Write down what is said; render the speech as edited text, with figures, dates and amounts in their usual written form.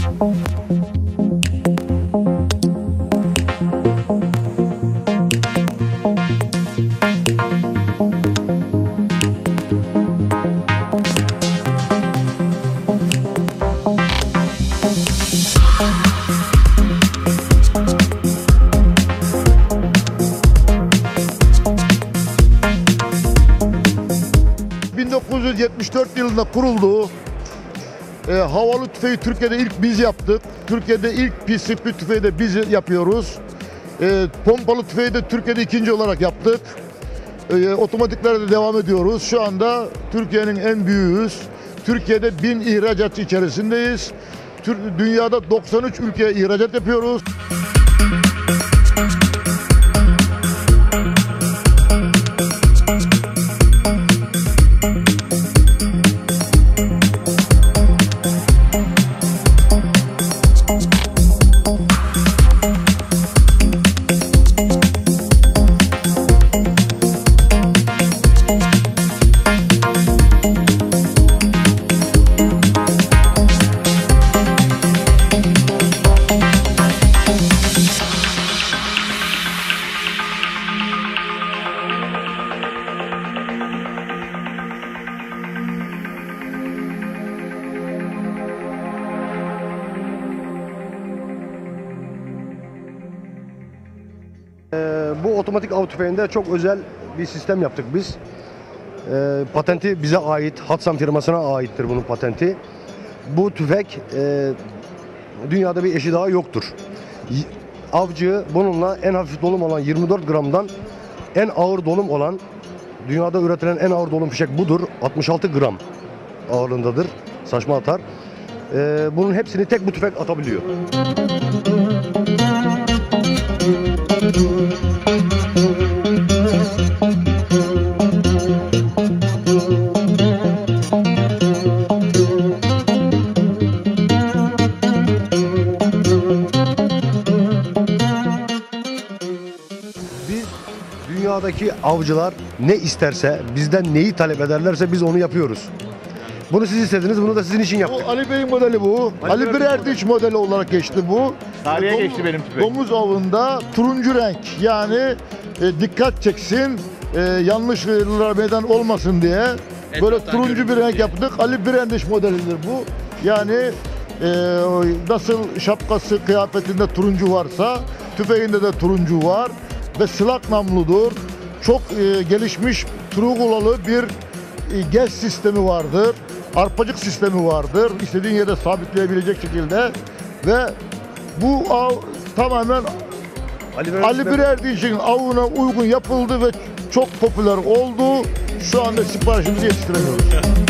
...1974 yılında kuruldu. Havalı tüfeği Türkiye'de ilk biz yaptık. Türkiye'de ilk PCP tüfeği de biz yapıyoruz. Pompalı tüfeği de Türkiye'de ikinci olarak yaptık. Otomatiklerde de devam ediyoruz. Şu anda Türkiye'nin en büyüğüyüz. Türkiye'de 1000 ihracatçı içerisindeyiz. Dünyada 93 ülkeye ihracat yapıyoruz. Bu otomatik av tüfeğinde çok özel bir sistem yaptık biz. Patenti bize ait, Hatsan firmasına aittir bunun patenti. Bu tüfek dünyada bir eşi daha yoktur. Avcı bununla en hafif dolum olan 24 gramdan en ağır dolum olan, dünyada üretilen en ağır dolum fişek budur. 66 gram ağırlığındadır. Saçma atar. Bunun hepsini tek bu tüfek atabiliyor. Biz, dünyadaki avcılar ne isterse, bizden neyi talep ederlerse biz onu yapıyoruz. Bunu siz istediniz, bunu da sizin için yaptık. Bu Ali Bey'in modeli bu. Ali Bir Erdinç modeli olarak geçti bu. Tarihe geçti benim tüfek. Domuz avında turuncu renk, yani dikkat çeksin, yanlışlara meydan olmasın diye böyle turuncu bir renk yaptık. Ali Bir Erdinç modelidir bu. Yani nasıl şapkası, kıyafetinde turuncu varsa tüfeğinde de turuncu var ve slak namludur. Çok gelişmiş Trugulalı bir gez sistemi vardır. Arpacık sistemi vardır. İstediğin yere sabitleyebilecek şekilde ve bu av tamamen Ali Bir Erdinç'in avına uygun yapıldı ve çok popüler oldu. Şu anda siparişimizi yetiştiremiyoruz.